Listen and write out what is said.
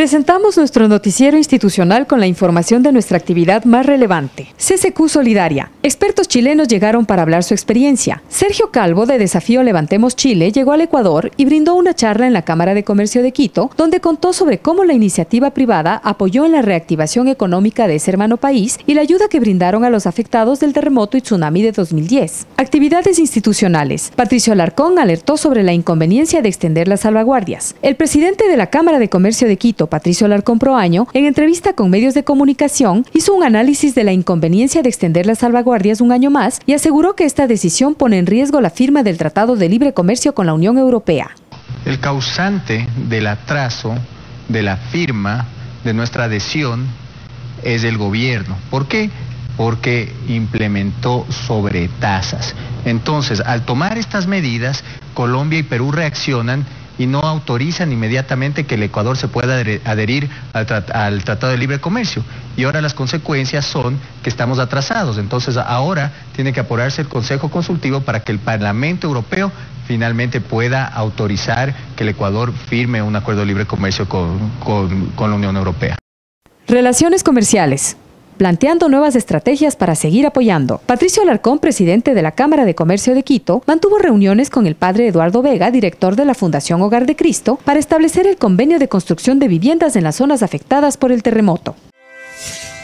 Presentamos nuestro noticiero institucional con la información de nuestra actividad más relevante. CCQ Solidaria. Expertos chilenos llegaron para hablar su experiencia. Sergio Calvo, de Desafío Levantemos Chile, llegó al Ecuador y brindó una charla en la Cámara de Comercio de Quito, donde contó sobre cómo la iniciativa privada apoyó en la reactivación económica de ese hermano país y la ayuda que brindaron a los afectados del terremoto y tsunami de 2010. Actividades institucionales. Patricio Alarcón alertó sobre la inconveniencia de extender las salvaguardias. El presidente de la Cámara de Comercio de Quito, Patricio Alarcón Proaño, en entrevista con medios de comunicación, hizo un análisis de la inconveniencia de extender las salvaguardias un año más y aseguró que esta decisión pone en riesgo la firma del Tratado de Libre Comercio con la Unión Europea. El causante del atraso de la firma de nuestra adhesión es el gobierno. ¿Por qué? Porque implementó sobretasas. Entonces, al tomar estas medidas, Colombia y Perú reaccionan y no autorizan inmediatamente que el Ecuador se pueda adherir al Tratado de Libre Comercio. Y ahora las consecuencias son que estamos atrasados. Entonces ahora tiene que apurarse el Consejo Consultivo para que el Parlamento Europeo finalmente pueda autorizar que el Ecuador firme un acuerdo de libre comercio con la Unión Europea. Relaciones comerciales. Planteando nuevas estrategias para seguir apoyando. Patricio Alarcón, presidente de la Cámara de Comercio de Quito, mantuvo reuniones con el padre Eduardo Vega, director de la Fundación Hogar de Cristo, para establecer el convenio de construcción de viviendas en las zonas afectadas por el terremoto.